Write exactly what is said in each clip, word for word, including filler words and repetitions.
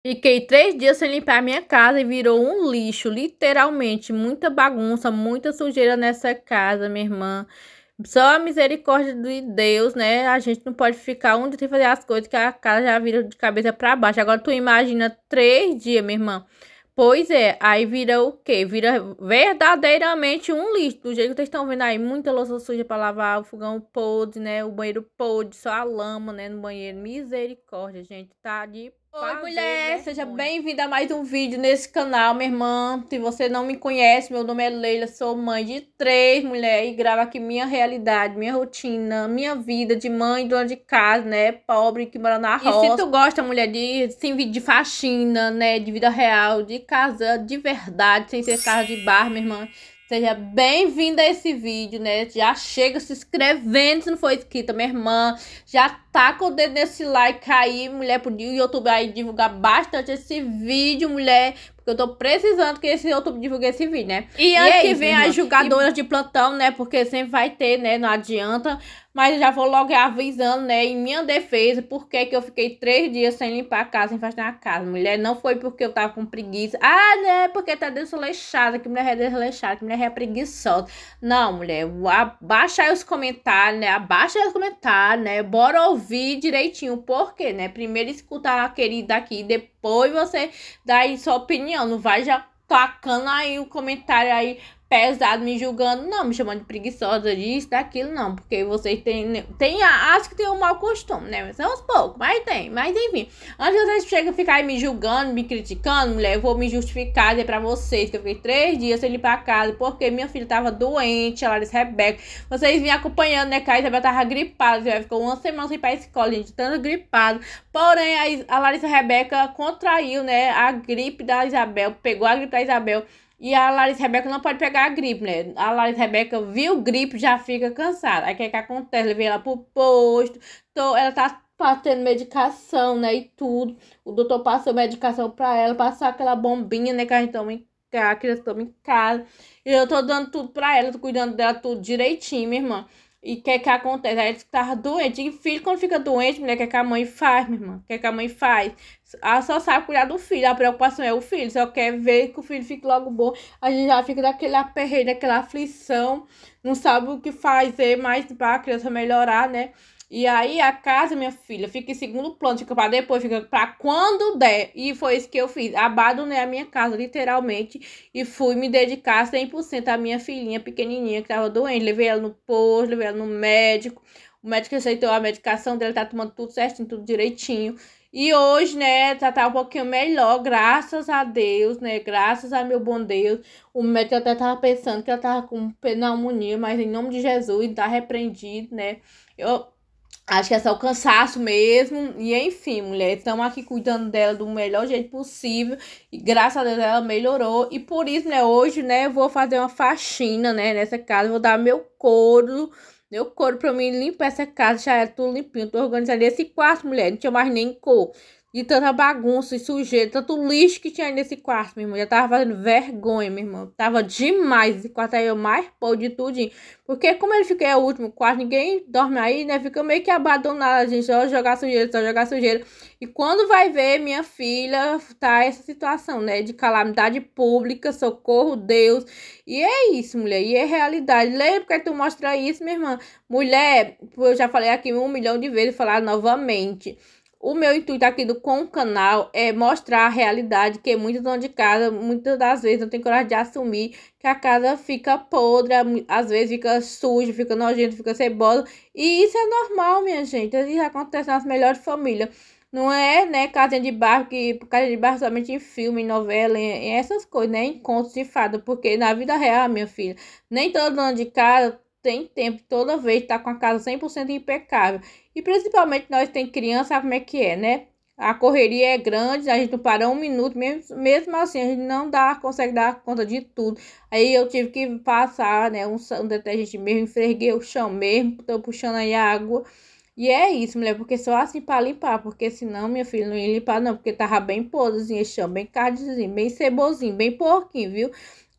Fiquei três dias sem limpar a minha casa e virou um lixo, literalmente. Muita bagunça, muita sujeira nessa casa, minha irmã. Só a misericórdia de Deus, né? A gente não pode ficar um dia sem fazer as coisas que a casa já vira de cabeça pra baixo. Agora tu imagina três dias, minha irmã. Pois é, aí vira o quê? Vira verdadeiramente um lixo. Do jeito que vocês estão vendo aí, muita louça suja pra lavar, o fogão podre, né? O banheiro podre, só a lama, né? No banheiro. Misericórdia, gente. Tá de Oi, mulher, seja bem-vinda a mais um vídeo nesse canal, minha irmã. Se você não me conhece, meu nome é Leila, sou mãe de três mulheres e gravo aqui minha realidade, minha rotina, minha vida de mãe, dona de casa, né, pobre, que mora na roça. E se tu gosta, mulher, de, sim, vídeo de faxina, né, de vida real, de casa de verdade, sem ser casa de bar, minha irmã, seja bem-vinda a esse vídeo, né? Já chega se inscrevendo se não for inscrita, minha irmã. Já taca o dedo nesse like aí, mulher, pro YouTube aí divulgar bastante esse vídeo, mulher. Porque eu tô precisando que esse YouTube divulgue esse vídeo, né? E, e antes é que vem as julgadoras e... de plantão, né? Porque sempre vai ter, né? Não adianta. Mas eu já vou logo avisando, né? Em minha defesa, porque que eu fiquei três dias sem limpar a casa, sem fazer a casa. Mulher, não foi porque eu tava com preguiça. Ah, né? Porque tá desleixada. Que mulher é desleixada. Que mulher é preguiçosa. Não, mulher. Abaixa aí os comentários, né? Abaixa aí os comentários, né? Bora ouvir direitinho. Por quê, né? Primeiro escutar a querida aqui. Depois você dá aí sua opinião. Não vai já tacando aí o comentário aí pesado, me julgando, não, me chamando de preguiçosa, disso, daquilo, não, porque vocês têm, tem, acho que tem um mau costume, né, são uns poucos, mas tem, mas enfim, antes de vocês chegam a ficar aí me julgando, me criticando, mulher, eu vou me justificar, dizer pra vocês que eu fiquei três dias sem limpar a casa, porque minha filha tava doente, a Larissa Rebeca, vocês vinham acompanhando, né, que a Isabel tava gripada, já ficou uma semana sem ir pra escola, gente, tanto gripado, porém, a, a Larissa Rebeca contraiu, né, a gripe da Isabel, pegou a gripe da Isabel. E a Larissa Rebeca não pode pegar a gripe, né? A Larissa Rebeca viu gripe, já fica cansada. Aí o que que acontece? Levei ela pro posto. Então, ela tá tendo medicação, né? E tudo. O doutor passou medicação pra ela. Passou aquela bombinha, né? Que a gente toma em casa, a criança toma em casa. E eu tô dando tudo pra ela. Tô cuidando dela tudo direitinho, minha irmã. E o que que acontece? Aí ele tava doente. E filho, quando fica doente, mulher, o que que a mãe faz, minha irmã? O que que a mãe faz? Ela só sabe cuidar do filho. A preocupação é o filho. Só quer ver que o filho fique logo bom. A gente já fica daquele aperreio, daquela aflição. Não sabe o que fazer mais para a criança melhorar, né? E aí a casa, minha filha, fica em segundo plano, fica para depois, fica para quando der. E foi isso que eu fiz. Abandonei a minha casa, literalmente, e fui me dedicar cem por cento à minha filhinha pequenininha que estava doente. Levei ela no posto, levei ela no médico. O médico aceitou a medicação dela, tá tomando tudo certinho, tudo direitinho. E hoje, né, tá, tá um pouquinho melhor, graças a Deus, né, graças a meu bom Deus. O médico até tava pensando que ela tava com pneumonia, mas em nome de Jesus, tá repreendido, né. Eu acho que é só o cansaço mesmo. E enfim, mulher, estamos aqui cuidando dela do melhor jeito possível. E graças a Deus ela melhorou. E por isso, né, hoje, né, eu vou fazer uma faxina, né, nessa casa. Vou dar meu couro. Meu couro pra mim limpar essa casa. Já é tudo limpinho. Tô organizando esse quarto, mulher. Não tinha mais nem cor. De tanta bagunça e sujeira, tanto lixo que tinha nesse quarto, minha irmã. Já tava fazendo vergonha, minha irmã. Tava demais. Esse quarto aí é o mais podre de tudinho. Porque como ele fica é o último quarto, ninguém dorme aí, né? Fica meio que abandonado, a gente. Só jogar sujeira, só jogar sujeira. E quando vai ver, minha filha, tá essa situação, né? De calamidade pública, socorro, Deus. E é isso, mulher. E é realidade. Lembra porque tu mostra isso, minha irmã? Mulher, eu já falei aqui um milhão de vezes, falar novamente. O meu intuito aqui do, com o canal é mostrar a realidade que muitos donos de casa, muitas das vezes, não tem coragem de assumir que a casa fica podre, às vezes fica suja, fica nojento, fica cebosa. E isso é normal, minha gente. Isso acontece nas melhores famílias. Não é, né, casinha de barro, que casinha de barro somente em filme, em novela, em, em essas coisas, né, em contos de fada. Porque na vida real, minha filha, nem todo dono de casa tem tempo toda vez tá com a casa cem por cento impecável. E principalmente nós tem criança, sabe como é que é, né? A correria é grande, a gente não para um minuto, mesmo, mesmo assim a gente não dá, consegue dar conta de tudo. Aí eu tive que passar, né, um, um detergente mesmo, esfreguei o chão mesmo, tô puxando aí a água. E é isso, mulher, porque só assim para limpar, porque senão, minha filha, não ia limpar não, porque tava bem podrezinho esse chão, bem cardezinho, bem cebosinho, bem porquinho, viu?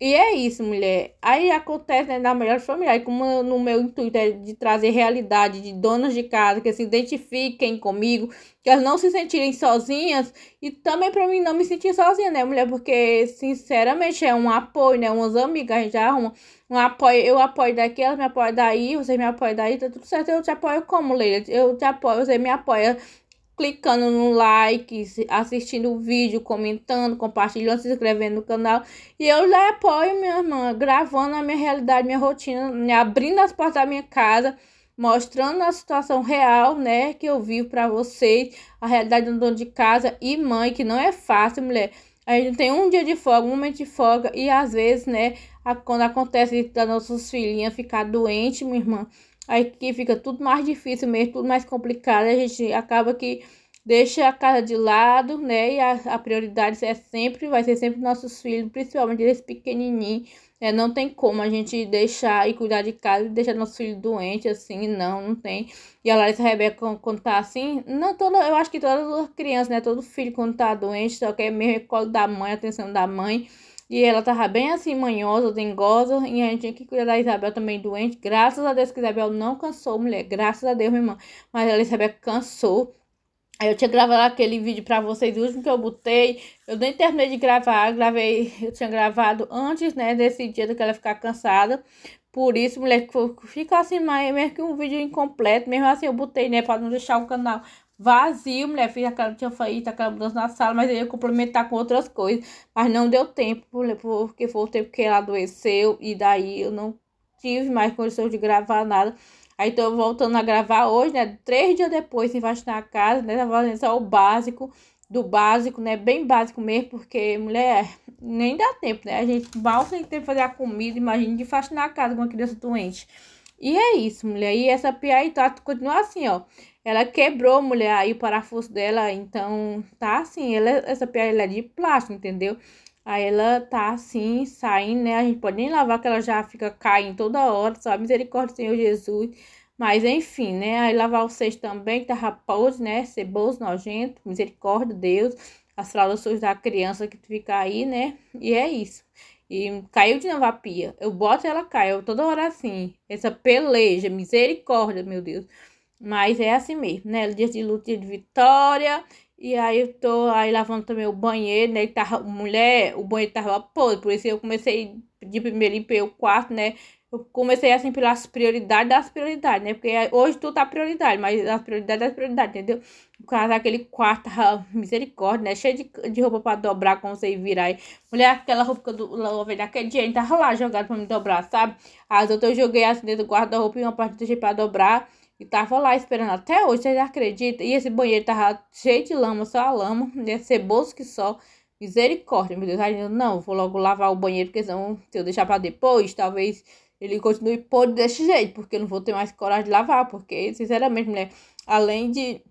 E é isso, mulher. Aí acontece, né, da melhor família. Aí, como eu- no meu intuito é de trazer realidade de donas de casa que se identifiquem comigo, que elas não se sentirem sozinhas, e também pra mim não me sentir sozinha, né, mulher? Porque, sinceramente, é um apoio, né? Umas amigas, a gente já arruma um apoio. Eu apoio daqui, elas me apoiam daí, você me apoia daí, tá tudo certo. Eu te apoio como, Leila? Eu te apoio, você me apoia clicando no like, se- assistindo o vídeo, comentando, compartilhando, se inscrevendo no canal. E eu lhe apoio, minha irmã, gravando a minha realidade, minha rotina, me abrindo as portas da minha casa, mostrando a situação real, né, que eu vivo para vocês, a realidade do dono de casa e mãe, que não é fácil, mulher. A gente tem um dia de folga, um momento de folga, e às vezes, né, a- quando acontece das nossas filhinhas ficar doente, minha irmã, aí que fica tudo mais difícil mesmo, tudo mais complicado. A gente acaba que deixa a casa de lado, né? E a, a prioridade é sempre, vai ser sempre nossos filhos, principalmente esse pequenininho. É, não tem como a gente deixar e cuidar de casa e deixar nosso filho doente, assim, não, não tem. E a Larissa Rebeca, quando, quando tá assim, não, toda, eu acho que todas as crianças, né? Todo filho, quando tá doente, só quer mesmo o colo da mãe, a atenção da mãe. E ela tava bem assim, manhosa, dengosa. E a gente tinha que cuidar da Isabel também doente. Graças a Deus que a Isabel não cansou, mulher. Graças a Deus, minha irmã. Mas a Isabel cansou. Aí eu tinha gravado aquele vídeo pra vocês, o último que eu botei. Eu nem terminei de gravar. Gravei, eu tinha gravado antes, né, desse dia que ela ficar cansada. Por isso, mulher, fica assim, mais, mesmo que um vídeo incompleto. Mesmo assim, eu botei, né, pra não deixar o canal vazio, mulher. Fiz aquela, tinha feito aquela mudança na sala, mas eu ia complementar com outras coisas. Mas não deu tempo, porque foi o tempo que ela adoeceu. E daí eu não tive mais condições de gravar nada. Aí tô voltando a gravar hoje, né? Três dias depois, sem faxinar a casa, né? Tá fazendo só o básico, do básico, né? Bem básico mesmo, porque, mulher, nem dá tempo, né? A gente mal tem tempo de fazer a comida, imagina de faxinar a casa com uma criança doente. E é isso, mulher. E essa pia aí tá, continua assim, ó. Ela quebrou, mulher, aí o parafuso dela, então tá assim. Ela, essa pia ela é de plástico, entendeu? Aí ela tá assim, saindo, né? A gente pode nem lavar, que ela já fica caindo toda hora, sabe? Misericórdia, Senhor Jesus. Mas enfim, né? Aí lavar o cesto também, que tá raposo, né? Ceboso, nojento. Misericórdia, Deus. As fraldas sujas da criança que fica aí, né? E é isso. E caiu de novo a pia. Eu boto e ela cai. Eu toda hora assim. Essa peleja, misericórdia, meu Deus. Mas é assim mesmo, né? Dia de luta, dia de vitória. E aí eu tô aí lavando também o banheiro, né? Tava, mulher, o banheiro tava podre, por isso eu comecei de primeiro limpei o quarto, né? Eu comecei assim pelas prioridades das prioridades, né? Porque hoje tudo tá prioridade, mas as prioridades das prioridades, entendeu? No caso, aquele quarto tava misericórdia, né? Cheio de, de roupa pra dobrar, como vocês viram aí. Mulher, aquela roupa que eu lavei naquele dia, ele tava lá jogado pra me dobrar, sabe? As outras eu joguei assim dentro do guarda-roupa e uma parte deixei pra dobrar. E tava lá esperando até hoje, vocês acreditam? E esse banheiro tava cheio de lama, só a lama, ia ser bolso que só. Misericórdia, meu Deus. Aí eu, não, vou logo lavar o banheiro, porque senão, se eu deixar pra depois, talvez ele continue podre desse jeito, porque eu não vou ter mais coragem de lavar, porque, sinceramente, mulher, além de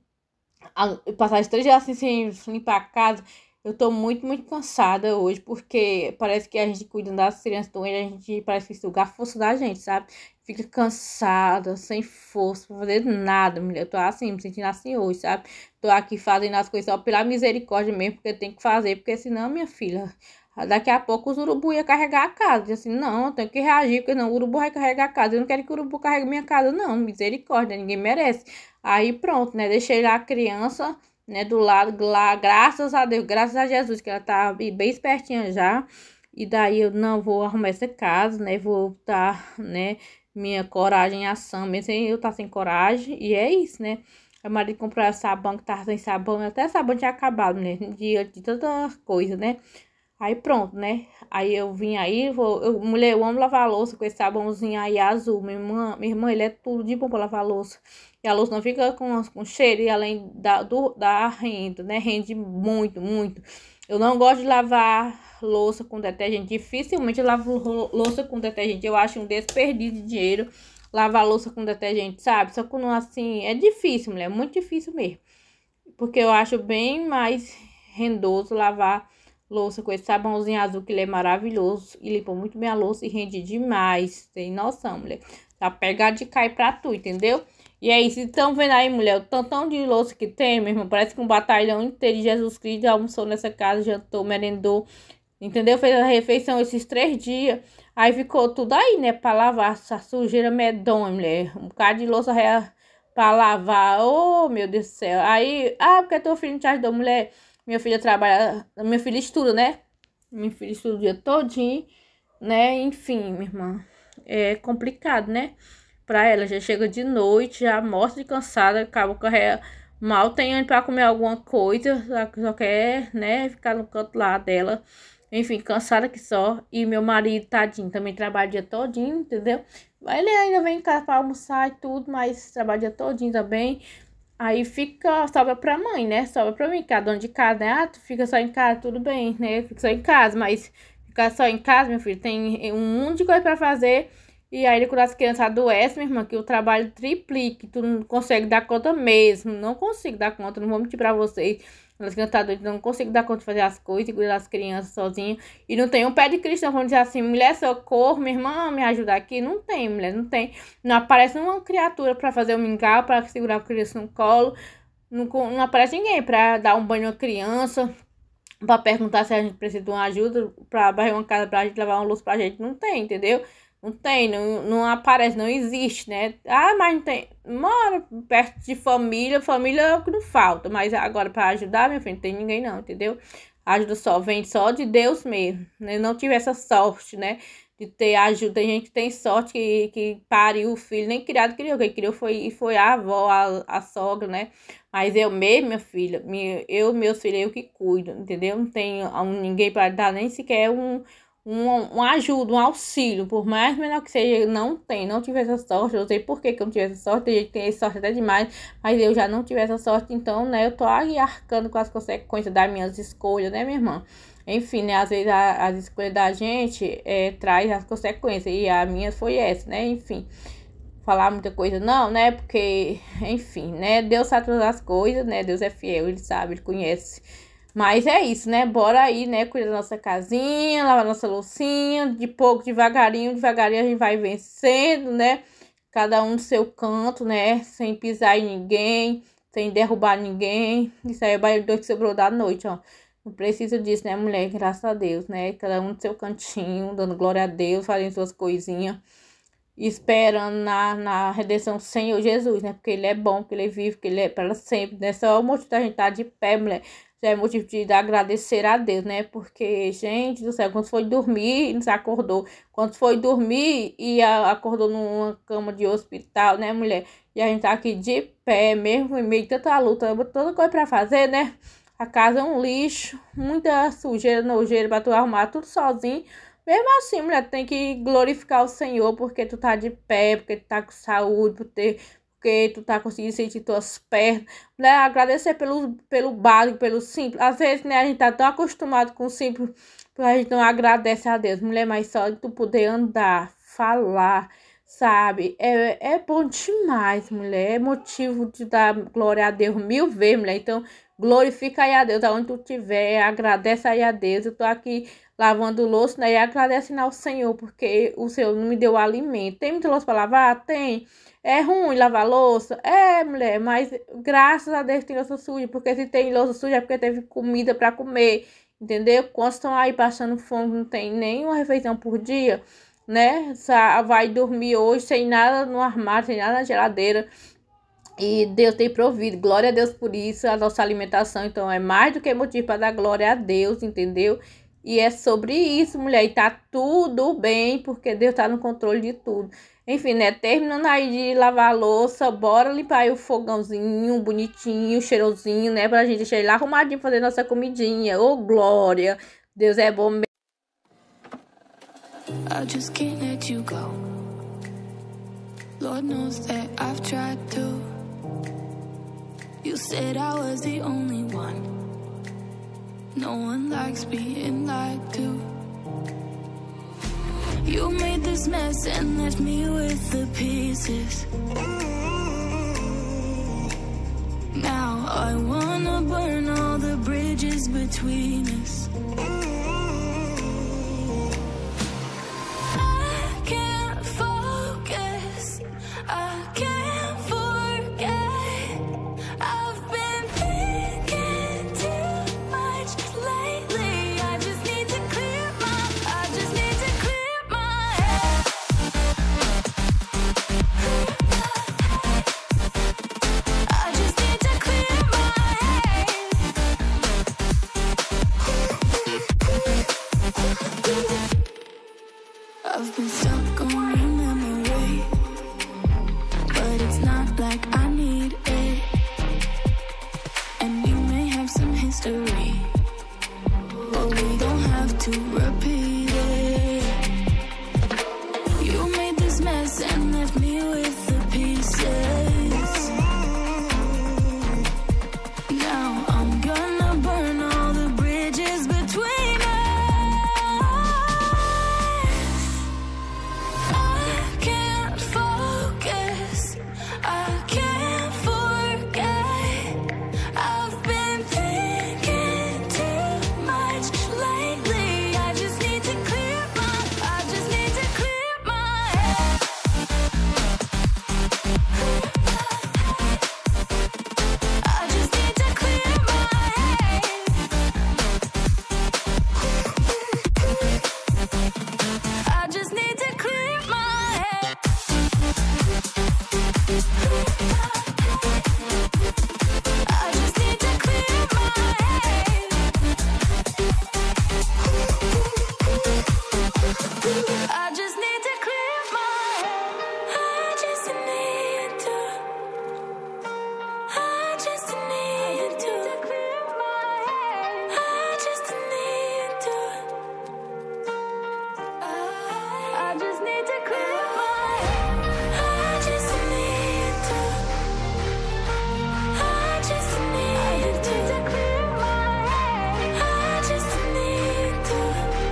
a- passar esses três dias assim sem limpar a casa, eu tô muito, muito cansada hoje, porque parece que a gente cuidando das crianças doentes, a gente parece que suga a força da gente, sabe? Fica cansada, sem força pra fazer nada, mulher. Eu tô assim, me sentindo assim hoje, sabe? Tô aqui fazendo as coisas só pela misericórdia mesmo, porque eu tenho que fazer, porque senão, minha filha, daqui a pouco os urubu ia carregar a casa. E assim, não, eu tenho que reagir, porque não, o urubu vai carregar a casa. Eu não quero que o urubu carregue minha casa, não. Misericórdia, ninguém merece. Aí pronto, né? Deixei lá a criança, né, do lado lá, graças a Deus, graças a Jesus, que ela tá bem espertinha já. E daí eu não vou arrumar essa casa, né? Vou botar, né, minha coragem em ação, mesmo sem eu estar sem coragem. E é isso, né? A marido comprou sabão que tava sem sabão, até sabão tinha acabado, né? Diante de tanta coisa, né? Aí pronto, né? Aí eu vim aí, vou, eu, mulher, eu amo lavar a louça com esse sabãozinho aí azul. Minha irmã, minha irmã, ele é tudo de bom pra lavar a louça. E a louça não fica com, com cheiro, e além da, do, da renda, né? Rende muito, muito. Eu não gosto de lavar louça com detergente. Dificilmente eu lavo louça com detergente. Eu acho um desperdício de dinheiro lavar louça com detergente, sabe? Só que não assim, é difícil, mulher, é muito difícil mesmo. Porque eu acho bem mais rendoso lavar louça com esse sabãozinho azul, que ele é maravilhoso. E limpa muito bem a louça e rende demais. Tem noção, mulher. Tá pegado de cair pra tu, entendeu? E é isso. Estão vendo aí, mulher, o tantão de louça que tem, meu irmão. Parece que um batalhão inteiro de Jesus Cristo almoçou nessa casa, jantou, merendou. entendeu? Fez a refeição esses três dias. Aí ficou tudo aí, né? Pra lavar essa sujeira medonha, mulher. Um bocado de louça pra lavar. Oh, meu Deus do céu. Aí, ah, porque teu filho não te ajudou, mulher. Minha filha trabalha, minha filha estuda, né? Minha filha estuda o dia todinho, né? Enfim, minha irmã. É complicado, né? Pra ela, já chega de noite, já mostra de cansada, acaba com a mal tem ânimo pra comer alguma coisa, só quer, né, ficar no canto lá dela. Enfim, cansada que só. E meu marido, tadinho, também trabalha o dia todinho, entendeu? Ele ainda vem em casa pra almoçar e tudo, mas trabalha o dia todinho também. Aí fica, sobra pra mãe, né? Sobra pra mim, que é a dona de casa, né? Ah, tu fica só em casa, tudo bem, né? Fica só em casa, mas ficar só em casa, meu filho, tem um monte de coisa pra fazer. E aí, quando as crianças adoecem, minha irmã, que o trabalho triplique, tu não consegue dar conta mesmo. Não consigo dar conta, não vou mentir pra vocês. As crianças tá doidas, não consigo dar conta de fazer as coisas e cuidar das crianças sozinha. E não tem um pé de cristão, vamos dizer assim, mulher, socorro, minha irmã, me ajuda aqui. Não tem, mulher, não tem. Não aparece uma criatura pra fazer o mingau, pra segurar a criança no colo. Não, não aparece ninguém pra dar um banho à criança, pra perguntar se a gente precisa de uma ajuda, pra varrer uma casa pra gente, levar uma luz pra gente. Não tem, entendeu? Não tem, não, não aparece, não existe, né? Ah, mas não tem. Mora perto de família, família é o que não falta. Mas agora, para ajudar, minha filha, não tem ninguém não, entendeu? A ajuda só vem só de Deus mesmo. Eu não tive essa sorte, né? De ter ajuda. Tem gente que tem sorte que, que pariu o filho, nem criado criou. Quem criou foi, foi a avó, a, a sogra, né? Mas eu mesmo, minha filha, minha, eu, meus filhos, eu que cuido, entendeu? Não tenho um, ninguém para dar nem sequer um. Um, uma ajuda, um auxílio, por mais menor que seja, não tem, não tive essa sorte, eu sei por que que eu não tive essa sorte, tem gente que tem sorte até demais, mas eu já não tive essa sorte, então, né, eu tô aí arcando com as consequências das minhas escolhas, né, minha irmã? Enfim, né, às vezes a, as escolhas da gente é, traz as consequências, e a minha foi essa, né, enfim, falar muita coisa não, né, porque, enfim, né, Deus sabe todas as coisas, né, Deus é fiel, Ele sabe, Ele conhece. Mas é isso, né? Bora aí, né? Cuidar da nossa casinha, lavar nossa loucinha. De pouco, devagarinho, devagarinho a gente vai vencendo, né? Cada um no seu canto, né? Sem pisar em ninguém, sem derrubar ninguém. Isso aí é o barulho que sobrou da noite, ó. Não precisa disso, né, mulher? Graças a Deus, né? Cada um no seu cantinho, dando glória a Deus, fazendo suas coisinhas. Esperando na, na redenção do Senhor Jesus, né? Porque Ele é bom, porque Ele é vivo, porque Ele é para sempre, né? Só o motivo da gente estar de pé, mulher. Já é motivo de agradecer a Deus, né? Porque, gente do céu, quando foi dormir, não se acordou. Quando foi dormir e a, acordou numa cama de hospital, né, mulher? E a gente tá aqui de pé, mesmo em meio de tanta luta, toda coisa pra fazer, né? A casa é um lixo, muita sujeira, nojeira pra tu arrumar tudo sozinho. Mesmo assim, mulher, tem que glorificar o Senhor porque tu tá de pé, porque tu tá com saúde, por ter... porque tu tá conseguindo sentir tuas pernas, né? Agradecer pelo, pelo básico, pelo simples. Às vezes, né, a gente tá tão acostumado com o simples, que a gente não agradece a Deus. Mulher, mas só de tu poder andar, falar, sabe? É, é bom demais, mulher. É motivo de dar glória a Deus mil vezes, mulher. Então, glorifica aí a Deus, aonde tu estiver, agradece aí a Deus. Eu tô aqui lavando louça, né? E agradecendo ao Senhor, porque o Senhor não me deu alimento. Tem muita louça pra lavar? Tem. É ruim lavar louça? É, mulher, mas graças a Deus tem louça suja, porque se tem louça suja é porque teve comida pra comer, entendeu? Quando estão aí passando fome, não tem nenhuma refeição por dia, né? Vai dormir hoje sem nada no armário, sem nada na geladeira. E Deus tem provido, glória a Deus por isso, a nossa alimentação, então é mais do que motivo para dar glória a Deus, entendeu? E é sobre isso, mulher, e tá tudo bem, porque Deus tá no controle de tudo. Enfim, né, terminando aí de lavar a louça, bora limpar aí o fogãozinho, bonitinho, cheirosinho, né, pra gente deixar ele arrumadinho, fazer nossa comidinha. Ô, glória, Deus é bom mesmo. I just can't let you go. Lord knows that I've tried to. You said I was the only one. No one likes being lied to. You made this mess and left me with the pieces. Now I wanna burn all the bridges between us. I can't focus, I can't forget. I've been thinking too much lately. I just need to clear I've been stuck on your memory, but it's not like I need it. And you may have some history, but we don't have to repeat it. You made this mess and left me with the pieces. Now I'm gonna burn all the bridges between us. I can't focus, I can't forget. I've been thinking too much lately. I just need to clear my, I just need to clear my head. I just need to clear my head. I just need to clear my head. I just need to clear my head. I just need to clear my head. I just need to. I just need to clear my head. I just need to. I just need to clear my head. I just need to. I just need to clear my head. I just need to.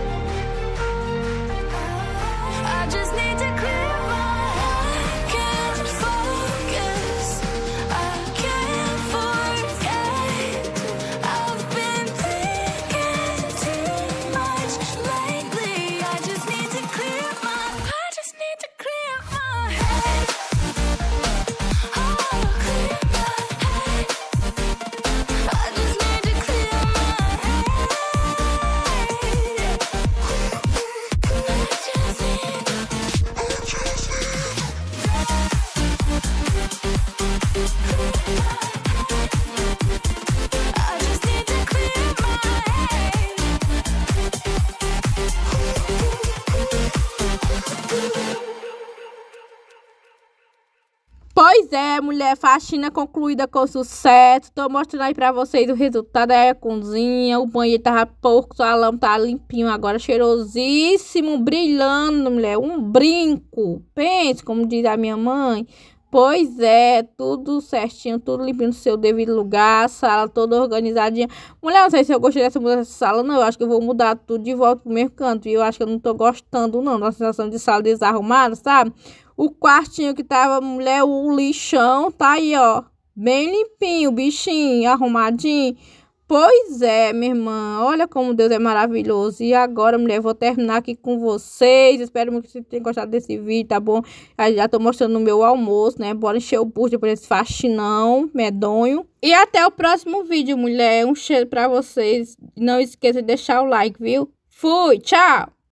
I just need to clear my head. I can't focus, I can't forget. I've been thinking too much lately. I just need to clear my, I just need to clear my head. Oh, clear my head. I just need to clear my head. I just need to. I just need to clear my head. Pois é, mulher, faxina concluída com sucesso. Tô mostrando aí pra vocês o resultado. Aí a cozinha, o banheiro tava pouco, o salão tá limpinho agora, cheirosíssimo, brilhando, mulher, um brinco. Pense, como diz a minha mãe. Pois é, tudo certinho, tudo limpinho no seu devido lugar, a sala toda organizadinha. Mulher, não sei se eu gostei dessa mudança de sala, não. Eu acho que eu vou mudar tudo de volta pro mesmo canto. E eu acho que eu não tô gostando, não, da sensação de sala desarrumada, sabe? O quartinho que tava, mulher, o lixão, tá aí, ó. Bem limpinho, bichinho, arrumadinho. Pois é, minha irmã, olha como Deus é maravilhoso. E agora, mulher, vou terminar aqui com vocês. Espero muito que vocês tenham gostado desse vídeo, tá bom? Aí já tô mostrando o meu almoço, né? Bora encher o bucho depois desse faxinão medonho. E até o próximo vídeo, mulher. Um cheiro pra vocês. Não esqueça de deixar o like, viu? Fui, tchau!